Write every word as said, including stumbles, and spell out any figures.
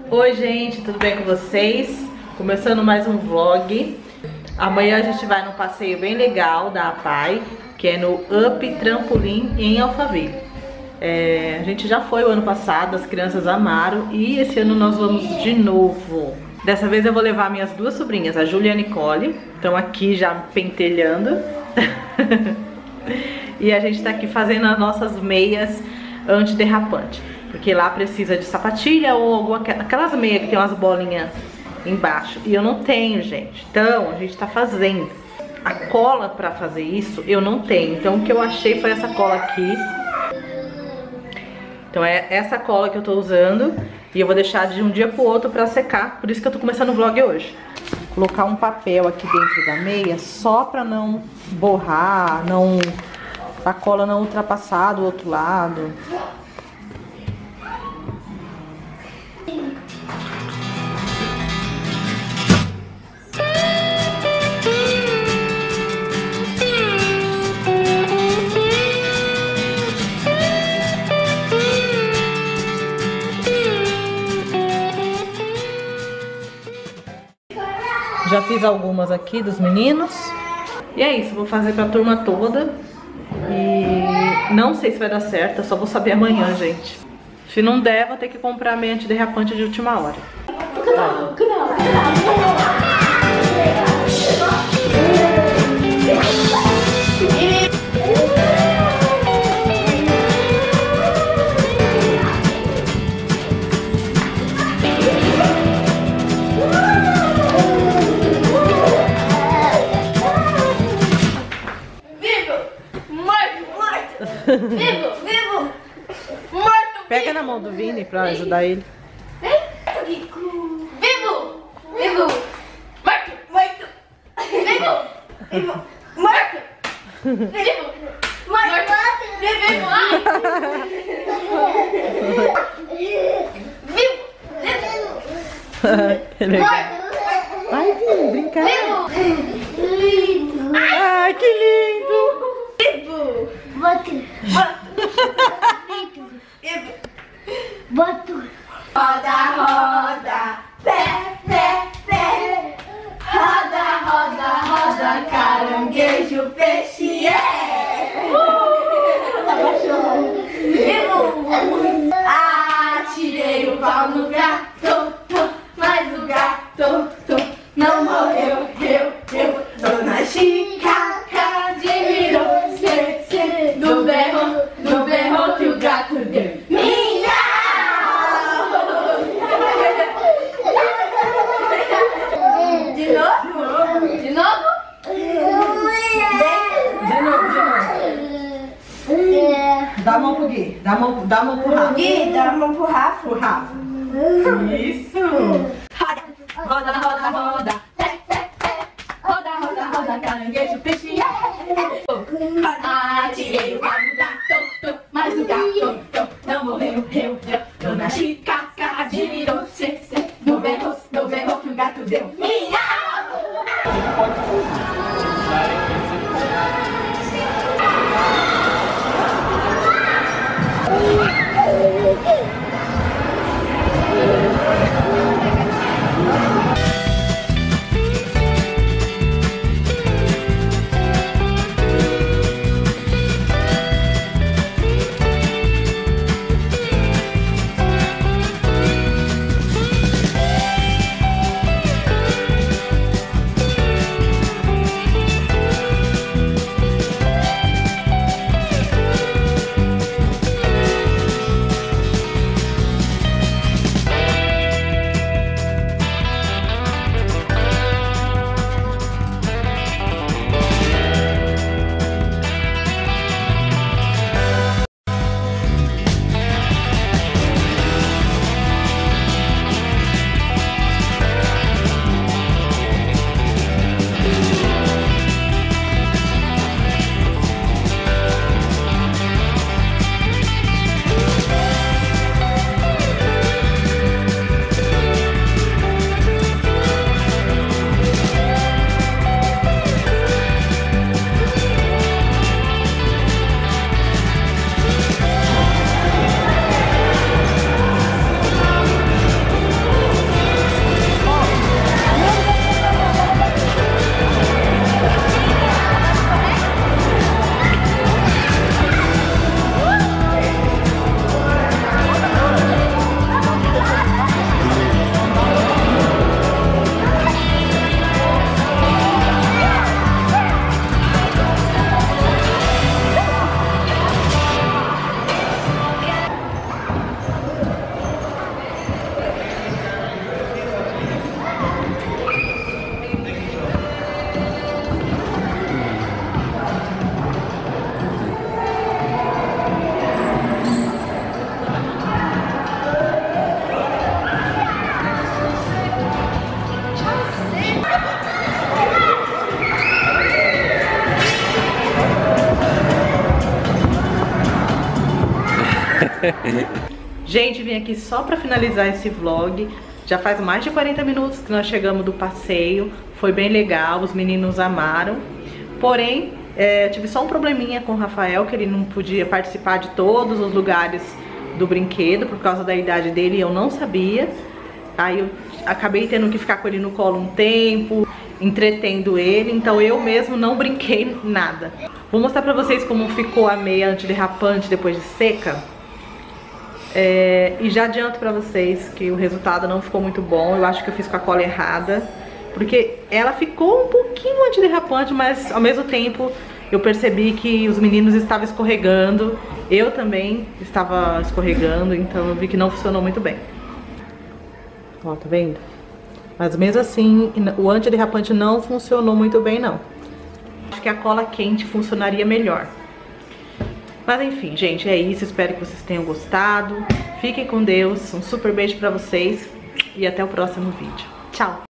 Oi gente, tudo bem com vocês? Começando mais um vlog. Amanhã a gente vai num passeio bem legal da APAI, que é no Up Trampolim em Alphaville. É, a gente já foi o ano passado, as crianças amaram e esse ano nós vamos de novo. Dessa vez eu vou levar minhas duas sobrinhas, a Júlia e a Nicole, estão aqui já pentelhando. E a gente tá aqui fazendo as nossas meias antiderrapante, porque lá precisa de sapatilha ou alguma, aquelas meias que tem umas bolinhas embaixo, e eu não tenho, gente. Então a gente tá fazendo a cola pra fazer isso, eu não tenho. Então o que eu achei foi essa cola aqui. Então é essa cola que eu tô usando e eu vou deixar de um dia pro outro pra secar. Por isso que eu tô começando o vlog hoje. Vou colocar um papel aqui dentro da meia só pra não borrar, não, a cola não ultrapassar do outro lado. Já fiz algumas aqui dos meninos. E é isso, vou fazer pra turma toda. E não sei se vai dar certo, eu só vou saber amanhã, gente. Se não der, vou ter que comprar meia antiderrapante de última hora. Tá. Vivo, vivo, morto. Pega na mão do Vini pra ajudar ele. Vivo, vivo, morto, morto. Vivo, vivo, morto. Vivo, morto, vivo, vivo, morto. Ai, Vini, brincar. Ai, que lindo. Vivo, morto, morto. Vivo, morto. Roda, roda, pé, pé, pé. Roda, roda, roda, caranguejo, peixe, é. Uh! Vivo. Atirei o pau no gato, mas o gato não morreu, eu, eu. Dona Chica admirou, cê, cê, do berro, do berro que o gato deu. Minha! De novo? De novo? De novo, de novo. Dá a mão pro Gui. Dá a mão, dá a mão pro Rafa. Gui, dá a mão pro Rafa. Pro Rafa. Isso. Roda, roda, roda, roda. Pé, pé, pé. Roda, roda, roda, caranguejo, peixe, é. Atirei o pau no gato, mas o gato não morreu, eu, eu. Dona Chica admirou, cê, cê, do berro, do berro que o gato deu. Minha! Gente, vim aqui só pra finalizar esse vlog. Já faz mais de quarenta minutos que nós chegamos do passeio. Foi bem legal, os meninos amaram. Porém, é, tive só um probleminha com o Rafael, que ele não podia participar de todos os lugares do brinquedo por causa da idade dele e eu não sabia. Aí eu acabei tendo que ficar com ele no colo um tempo, entretendo ele, então eu mesmo não brinquei nada. Vou mostrar pra vocês como ficou a meia antiderrapante depois de seca. É, e já adianto pra vocês que o resultado não ficou muito bom. Eu acho que eu fiz com a cola errada, porque ela ficou um pouquinho antiderrapante, mas ao mesmo tempo eu percebi que os meninos estavam escorregando. Eu também estava escorregando, então eu vi que não funcionou muito bem. Ó, tá vendo? Mas mesmo assim, o antiderrapante não funcionou muito bem, não. Acho que a cola quente funcionaria melhor. Mas enfim, gente, é isso. Espero que vocês tenham gostado. Fiquem com Deus. Um super beijo pra vocês. E até o próximo vídeo. Tchau!